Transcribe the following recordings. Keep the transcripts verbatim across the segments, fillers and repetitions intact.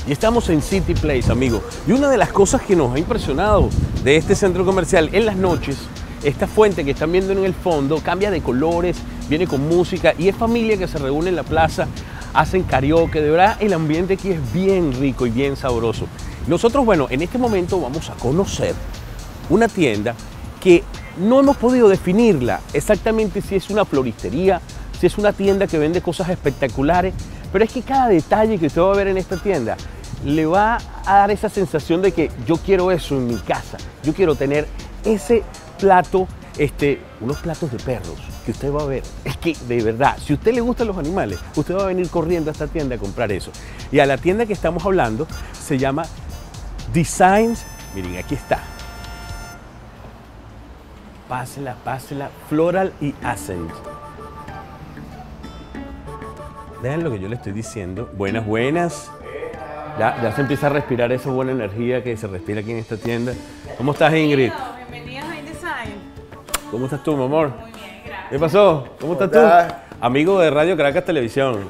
Y estamos en City Place, amigos. Y una de las cosas que nos ha impresionado de este centro comercial en las noches, esta fuente que están viendo en el fondo cambia de colores, viene con música y es familia que se reúne en la plaza, hacen karaoke. De verdad, el ambiente aquí es bien rico y bien sabroso. Nosotros, bueno, en este momento vamos a conocer una tienda que no hemos podido definirla exactamente si es una floristería, si es una tienda que vende cosas espectaculares, pero es que cada detalle que usted va a ver en esta tienda le va a dar esa sensación de que yo quiero eso en mi casa, yo quiero tener ese plato, este, unos platos de perros que usted va a ver. Es que de verdad, si a usted le gustan los animales, usted va a venir corriendo a esta tienda a comprar eso. Y a la tienda que estamos hablando se llama Designs, miren, aquí está. Pásela, pásela, Floral y Accent. Vean lo que yo le estoy diciendo. Buenas, buenas. Ya, ya se empieza a respirar esa buena energía que se respira aquí en esta tienda. ¿Cómo estás, Ingrid? Bienvenidos a InDesign. ¿Cómo estás tú, mi amor? Muy bien, gracias. ¿Qué pasó? ¿Cómo estás tú? Amigo de Radio Caracas Televisión.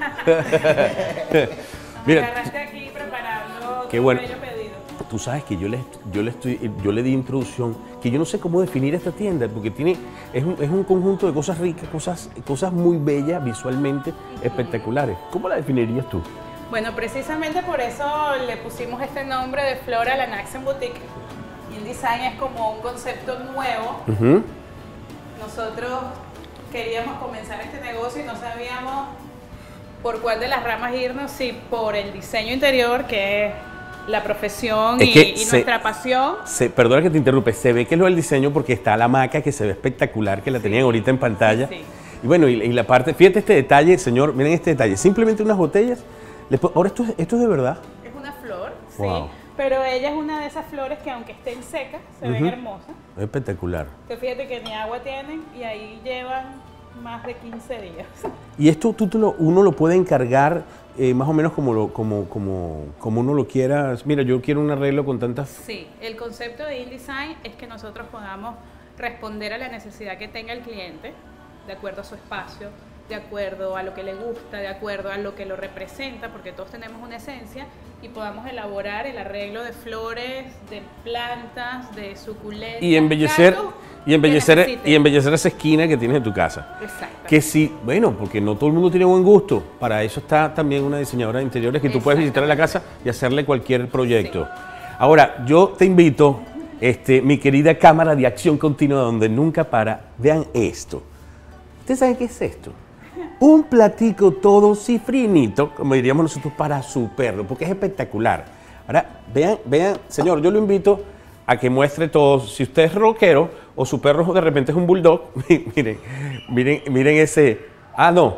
Me agarraste aquí preparando qué tu bueno. bello pedido. Tú sabes que yo le, yo, le estoy, yo le di introducción, que yo no sé cómo definir esta tienda, porque tiene, es, un, es un conjunto de cosas ricas, cosas, cosas muy bellas, visualmente espectaculares. ¿Cómo la definirías tú? Bueno, precisamente por eso le pusimos este nombre de Floral and Accent Boutique. InDesign es como un concepto nuevo. Uh-huh. Nosotros queríamos comenzar este negocio y no sabíamos por cuál de las ramas irnos, si por el diseño interior, que es la profesión es y, que y se, nuestra pasión. Se, perdona que te interrumpe, se ve que es lo del diseño porque está la hamaca que se ve espectacular, que la Sí. tenían ahorita en pantalla. Sí, sí. Y bueno, y, y la parte, fíjate este detalle, señor, miren este detalle, simplemente unas botellas. Le, ahora esto, es- esto es de verdad. Es una flor, Wow. sí, pero ella es una de esas flores que aunque estén secas, se ven Ujú. hermosas. Es espectacular. Que fíjate que ni agua tienen y ahí llevan más de quince días. Y esto tú te lo- uno lo puede encargar eh, más o menos como, lo, como, como, como uno lo quiera. Mira, yo quiero un arreglo con tantas... Sí, el concepto de InDesign es que nosotros podamos responder a la necesidad que tenga el cliente, de acuerdo a su espacio, de acuerdo a lo que le gusta, de acuerdo a lo que lo representa, porque todos tenemos una esencia, y podamos elaborar el arreglo de flores, de plantas, de suculentas. Y embellecer, cactus y, embellecer, que necesite. y embellecer esa esquina que tienes en tu casa. Exacto. Que sí, bueno, porque no todo el mundo tiene buen gusto. Para eso está también una diseñadora de interiores que tú puedes visitar a la casa y hacerle cualquier proyecto. Ahora, yo te invito, este, mi querida cámara de acción continua donde nunca para, vean esto. ¿Ustedes saben qué es esto? Un platico todo cifrinito, como diríamos nosotros, para su perro, porque es espectacular. Ahora, vean, vean, señor, yo lo invito a que muestre todo. Si usted es rockero o su perro de repente es un bulldog, miren, miren, miren ese. Ah, no.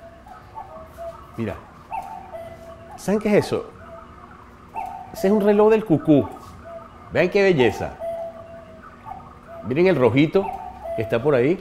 Mira. ¿Saben qué es eso? Ese es un reloj del cucú. Vean qué belleza. Miren el rojito que está por ahí.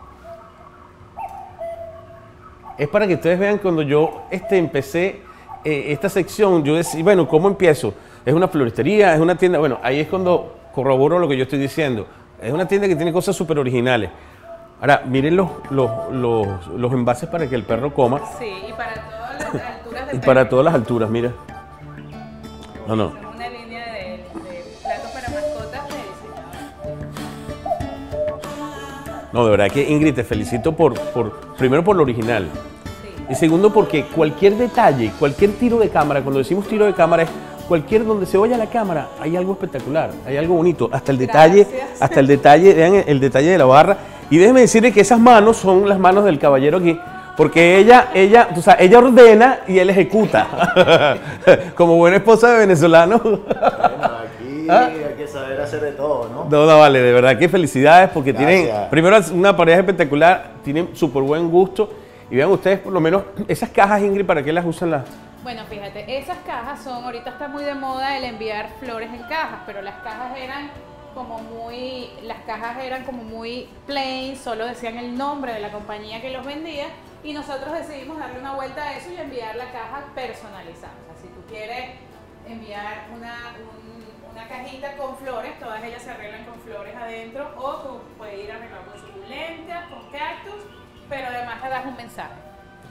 Es para que ustedes vean cuando yo este, empecé eh, esta sección, yo decía, bueno, ¿cómo empiezo? ¿Es una floristería? ¿Es una tienda? Bueno, ahí es cuando corroboro lo que yo estoy diciendo. Es una tienda que tiene cosas súper originales. Ahora, miren los, los, los, los envases para que el perro coma. Sí, y para todas las alturas del Y para perro. todas las alturas, mira. No, no. Son una línea de, de platos para mascotas de diseñador. No, de verdad que Ingrid, te felicito por, por primero por lo original. Sí. Y segundo porque cualquier detalle, cualquier tiro de cámara, cuando decimos tiro de cámara es cualquier donde se vaya la cámara, hay algo espectacular, hay algo bonito. Hasta el detalle, Gracias. hasta el detalle, vean el, el detalle de la barra. Y déjenme decirles que esas manos son las manos del caballero aquí. Porque ella, ella, o sea, ella ordena y él ejecuta. Como buena esposa de venezolano. Bueno, aquí ¿Ah? hay que saber hacer de todo, ¿no? No, no, vale, de verdad que felicidades porque Gracias. tienen, primero una pareja espectacular, tienen súper buen gusto. Y vean ustedes por lo menos esas cajas, Ingrid, ¿para qué las usan las? Bueno, fíjate, esas cajas son, ahorita está muy de moda el enviar flores en cajas, pero las cajas eran como muy, las cajas eran como muy plain, solo decían el nombre de la compañía que los vendía y nosotros decidimos darle una vuelta a eso y enviar la caja personalizada. O sea, si tú quieres enviar una, un- una cajita con flores, todas ellas se arreglan con flores adentro o tú puedes ir arreglado con suculentas, con cactus, pero además le das un mensaje.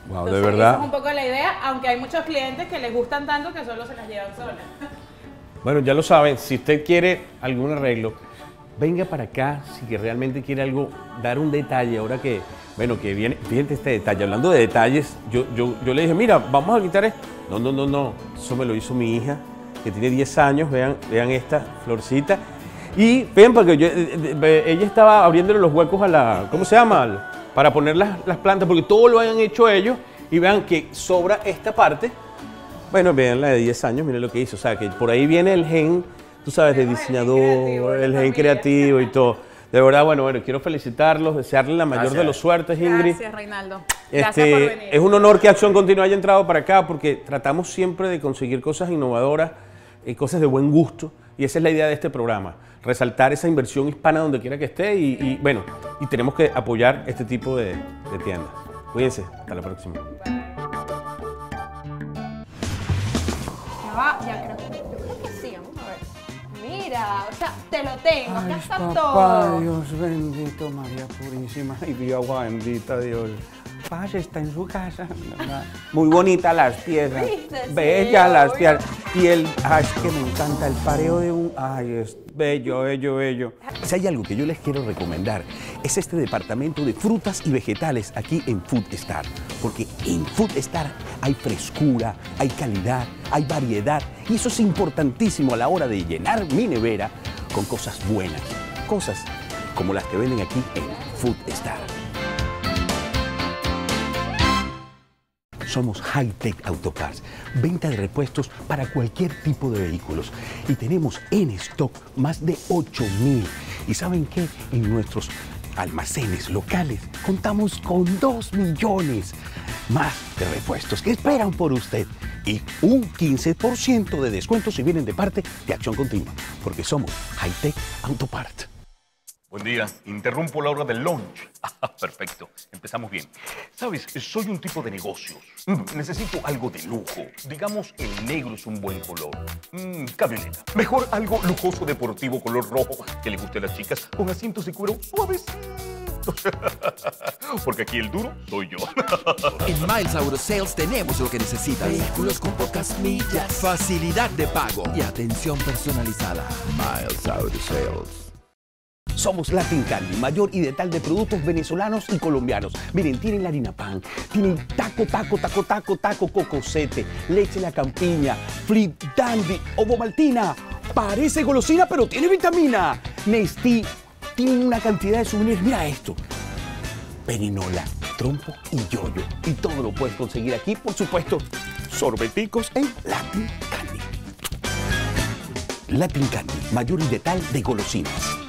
Wow, Entonces, de verdad. esa es un poco la idea, aunque hay muchos clientes que les gustan tanto que solo se las llevan solas. Bueno, ya lo saben, si usted quiere algún arreglo, venga para acá si que realmente quiere algo, dar un detalle. Ahora que, bueno, que viene, fíjate este detalle, hablando de detalles, yo, yo, yo le dije, mira, vamos a quitar esto. No, no, no, no, eso me lo hizo mi hija, que tiene diez años, vean, vean esta florcita. Y vean, porque yo, ella estaba abriéndole los huecos a la, ¿cómo se llama? Para poner las, las plantas, porque todo lo hayan hecho ellos, y vean que sobra esta parte. Bueno, vean la de diez años, miren lo que hizo, o sea, que por ahí viene el gen, tú sabes, de diseñador, el gen creativo y todo. De verdad, bueno, bueno, quiero felicitarlos, desearles la mayor Gracias. de los suertes, Ingrid. Gracias, Reinaldo. Gracias por Este, venir. es un honor que Acción Continua haya entrado para acá porque tratamos siempre de conseguir cosas innovadoras y cosas de buen gusto. Y esa es la idea de este programa, resaltar esa inversión hispana donde quiera que esté y, y, bueno, y tenemos que apoyar este tipo de, de tiendas. Cuídense, hasta la próxima. Ya va, ya creo que, yo creo que sí, vamos a ver. Mira, o sea, te lo tengo, acá está todo. Dios bendito, María Purísima. Ay, Dios, agua bendita, Dios. Paz está en su casa. Muy bonitas las piezas. ¿Viste? Sí, Bellas las obvio. piezas. Y el, ay, es que me encanta el pareo de un, ay, es bello, bello, bello. Si hay algo que yo les quiero recomendar, es este departamento de frutas y vegetales aquí en Food Star. Porque en Food Star hay frescura, hay calidad, hay variedad. Y eso es importantísimo a la hora de llenar mi nevera con cosas buenas. Cosas como las que venden aquí en Food Star. Somos High-Tech Auto Parts, venta de repuestos para cualquier tipo de vehículos. Y tenemos en stock más de ocho mil. ¿Y saben qué? En nuestros almacenes locales contamos con dos millones más de repuestos que esperan por usted. Y un quince por ciento de descuento si vienen de parte de Acción Continua. Porque somos High-Tech Auto Parts. Buen día, interrumpo la hora del lunch. Ah, perfecto, empezamos bien. Sabes, soy un tipo de negocios. Mm, necesito algo de lujo. Digamos, el negro es un buen color. Mm, camioneta. Mejor algo lujoso deportivo color rojo que le guste a las chicas con asientos de cuero suavecitos. Porque aquí el duro soy yo. En Miles Auto Sales tenemos lo que necesitas. Vehículos con pocas millas, facilidad de pago y atención personalizada. Miles Auto Sales. Somos Latin Candy, mayor y de tal de productos venezolanos y colombianos. Miren, tienen la harina pan, tienen taco, taco, taco, taco, taco, cocosete, leche la campiña, flip dandy, ovomaltina. Parece golosina, pero tiene vitamina. Nestí, tienen una cantidad de souvenirs. Mira esto. Perinola, trompo y yoyo. Y todo lo puedes conseguir aquí, por supuesto, sorbeticos en Latin Candy. Latin Candy, mayor y de tal de golosinas.